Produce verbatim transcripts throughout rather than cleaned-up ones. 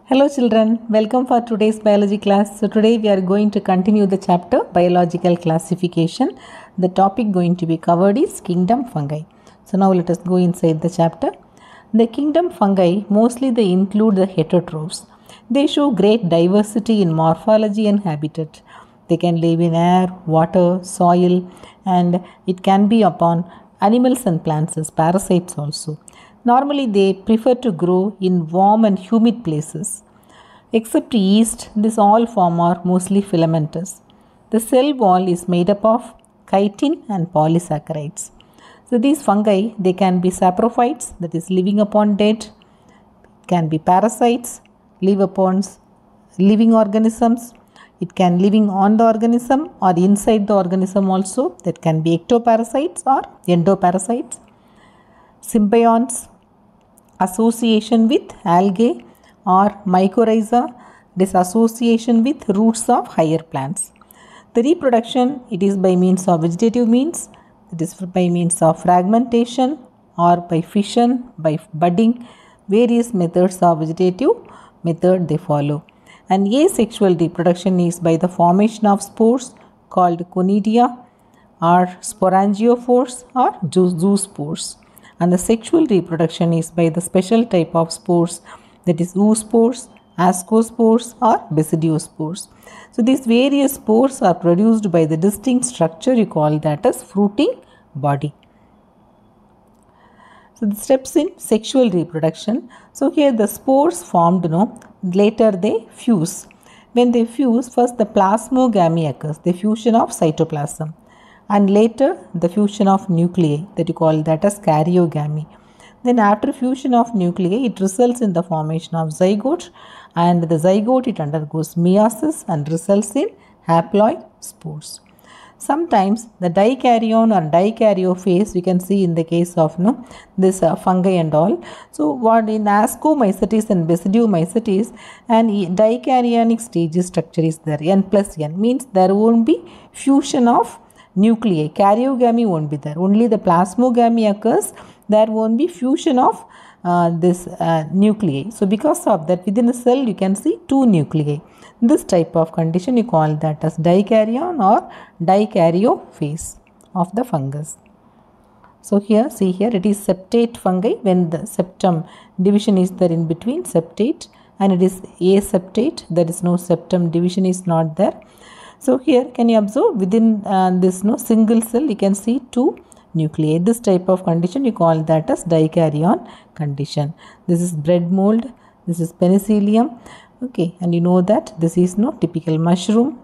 Hello children, welcome for today's biology class. So today we are going to continue the chapter biological classification. The topic going to be covered is kingdom fungi. So now let us go inside the chapter. The kingdom fungi mostly they include the heterotrophs. They show great diversity in morphology and habitat. They can live in air, water, soil, and it can be upon animals and plants as parasites also. Normally, they prefer to grow in warm and humid places. Except yeast, this all form are mostly filamentous. The cell wall is made up of chitin and polysaccharides. So these fungi, they can be saprophytes, that is living upon dead, can be parasites, live upon living organisms. It can living on the organism or inside the organism also. That can be ectoparasites or endoparasites. Symbionts, association with algae or mycorrhiza, this association with roots of higher plants. The reproduction, it is by means of vegetative means, it is by means of fragmentation or by fission, by budding. Various methods of vegetative method they follow. And asexual reproduction is by the formation of spores called conidia or sporangiophores or zoospores. And the sexual reproduction is by the special type of spores, that is oospores, ascospores or basidiospores. So these various spores are produced by the distinct structure you call that as fruiting body. So the steps in sexual reproduction. So here the spores formed, you know, later they fuse. When they fuse, first the plasmogamy occurs, the fusion of cytoplasm. And later the fusion of nuclei, that you call that as karyogamy. Then after fusion of nuclei, it results in the formation of zygote, and the zygote it undergoes meiosis and results in haploid spores. Sometimes the dikaryon or dikaryophase we can see in the case of no this uh, fungi and all. So what in ascomycetes and basidiomycetes, and dikaryonic stage structure is there, n plus n means there won't be fusion of nuclei. Karyogamy won't be there. Only the plasmogamy occurs. There won't be fusion of uh, this uh, nuclei. So because of that, within a cell you can see two nuclei. This type of condition you call that as dikaryon or dikaryophase of the fungus. So here, see here, it is septate fungi when the septum division is there in between septate, and it is aseptate. There is no septum division is not there. So here can you observe within uh, this no single cell you can see two nuclei. This type of condition you call that as dikaryon condition. This is bread mold, this is penicillium, okay, and you know that this is no typical mushroom.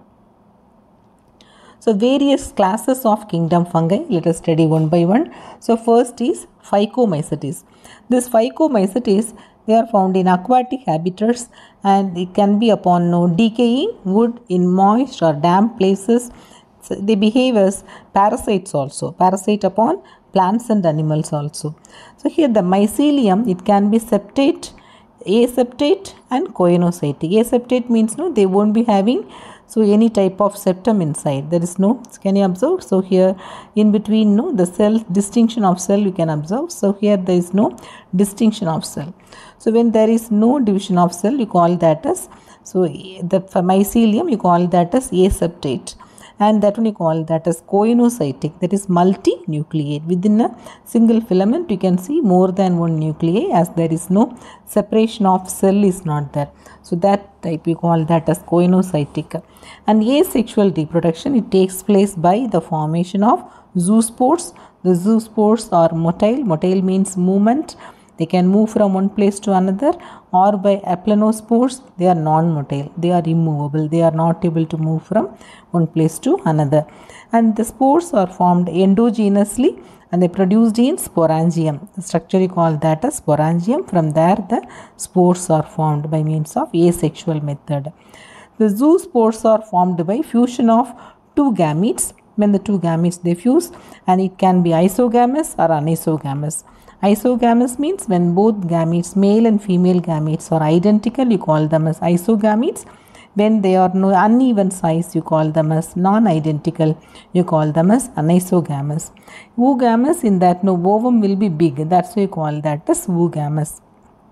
So various classes of kingdom fungi, let us study one by one. So first is Phycomycetes. This Phycomycetes, they are found in aquatic habitats and it can be upon no decaying wood in moist or damp places. So they behave as parasites also, parasite upon plants and animals also. So here the mycelium, it can be septate, aseptate and choanocytic. Aseptate means no, they won't be having so any type of septum inside. There is no, can you observe? So here in between no, the cell distinction of cell you can observe. So here there is no distinction of cell. So when there is no division of cell, you call that as, so the mycelium you call that as aseptate. And that one you call that as choanocytic, that is multinucleate. Within a single filament you can see more than one nuclei, as there is no separation of cell is not there. So that type you call that as choanocytic. And asexual reproduction, it takes place by the formation of zoospores. The zoospores are motile. Motile means movement. They can move from one place to another, or by aplanospores, they are non-motile. They are immovable. They are not able to move from one place to another. And the spores are formed endogenously and they produced in sporangium. The structure you call that as sporangium. From there the spores are formed by means of asexual method. The zoospores are formed by fusion of two gametes. When the two gametes they fuse, and it can be isogamous or anisogamous. Isogamous means when both gametes, male and female gametes, are identical, you call them as isogametes. When they are no uneven size, you call them as non-identical, you call them as anisogamous. Oogamous, in that no ovum will be big, that's why you call that as oogamous.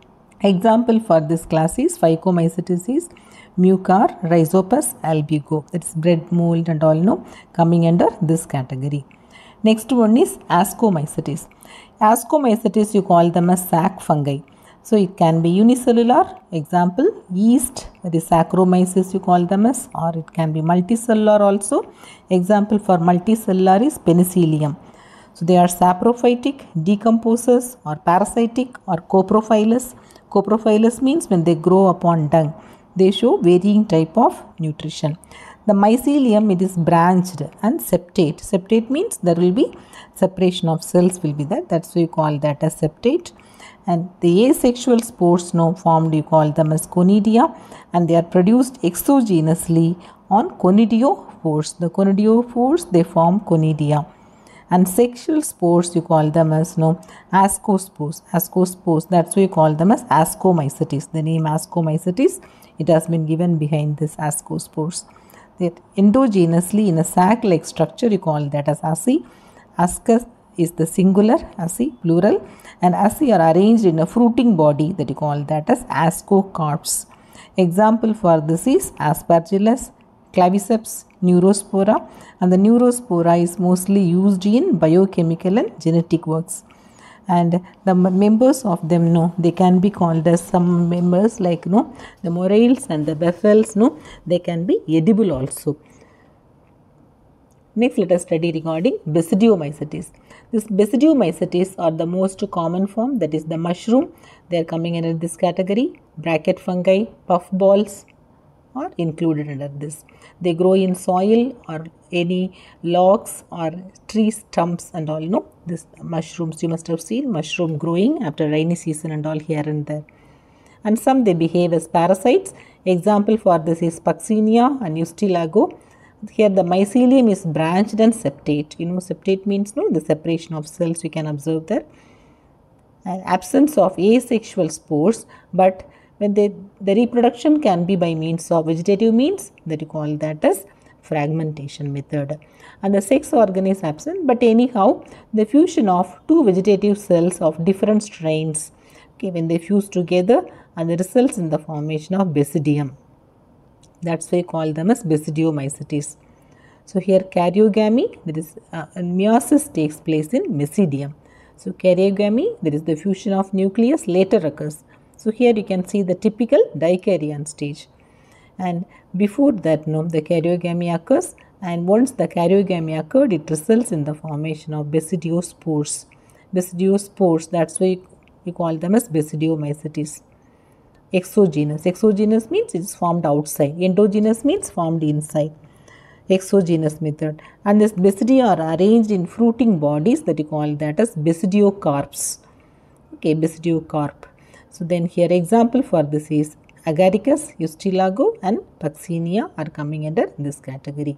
Example for this class is Phycomycetes is Mucar, Rhizopus, albigo. It's bread mold and all no coming under this category. Next one is Ascomycetes. Ascomycetes you call them as sac fungi. So it can be unicellular, example yeast, that is Saccharomyces you call them as, or it can be multicellular also. Example for multicellular is Penicillium. So they are saprophytic, decomposers, or parasitic, or coprophilous. Coprophilous means when they grow upon dung, they show varying type of nutrition. The mycelium, it is branched and septate. Septate means there will be separation of cells will be there. That's why you call that as septate. And the asexual spores now formed, you call them as conidia, and they are produced exogenously on conidiophores. The conidiophores, they form conidia. And sexual spores, you call them as no ascospores. Ascospores, that's why you call them as Ascomycetes. The name Ascomycetes, it has been given behind this ascospores. That endogenously in a sac-like structure, you call that as asci. Ascus is the singular, asci plural, and asci are arranged in a fruiting body, that you call that as ascocarps. Example for this is Aspergillus, Claviceps, Neurospora, and the Neurospora is mostly used in biochemical and genetic works. And the members of them, no, they can be called as some members like no, the morels and the baffles, no, they can be edible also. Next, let us study regarding Basidiomycetes. This Basidiomycetes are the most common form, that is the mushroom. They are coming under this category. Bracket fungi, puffballs are included under this. They grow in soil or any logs or tree stumps and all. No, this mushrooms you must have seen mushroom growing after rainy season and all here and there. And some they behave as parasites. Example for this is Puccinia and Ustilago. Here the mycelium is branched and septate. You know, septate means no, the separation of cells we can observe there. And absence of asexual spores, but when they, the reproduction can be by means of vegetative means, that you call that as fragmentation method. And the sex organ is absent, but anyhow the fusion of two vegetative cells of different strains, okay, when they fuse together and the results in the formation of basidium. That's why we call them as Basidiomycetes. So here karyogamy, that is uh, meiosis takes place in Basidium. So karyogamy, that is the fusion of nucleus, later occurs. So here you can see the typical dikaryon stage. And before that, no, the karyogamy occurs, and once the karyogamy occurred, it results in the formation of basidiospores. Basidiospores, that's why we call them as Basidiomycetes. Exogenous. Exogenous means it is formed outside. Endogenous means formed inside. Exogenous method. And this basidia are arranged in fruiting bodies, that you call that as basidiocarps. Okay, basidiocarp. So then here example for this is Agaricus, Ustilago and Puccinia are coming under this category.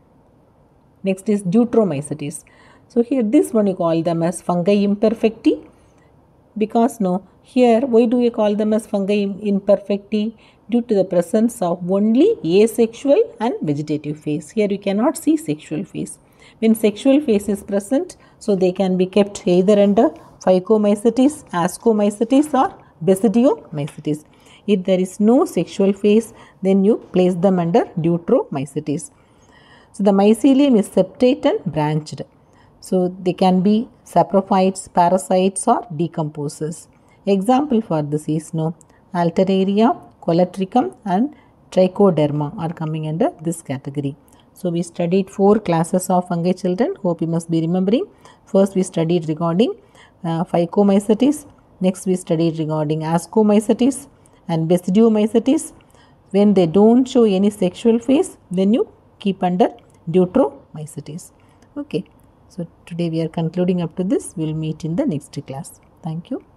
Next is Deuteromycetes. So here this one you call them as fungi imperfecti. Because no, here why do we call them as fungi imperfecti? Due to the presence of only asexual and vegetative phase. Here you cannot see sexual phase. When sexual phase is present, so they can be kept either under Phycomycetes, Ascomycetes or Basidiomycetes. If there is no sexual phase, then you place them under Deuteromycetes. So the mycelium is septate and branched. So they can be saprophytes, parasites or decomposers. Example for this is no, Alteraria, Colatricum and Trichoderma are coming under this category. So we studied four classes of fungi, children. Hope you must be remembering. First we studied regarding uh, Phycomycetes. Next we studied regarding Ascomycetes and Basidiomycetes. When they don't show any sexual phase, then you keep under Deuteromycetes. Okay. So today we are concluding up to this. We will meet in the next class. Thank you.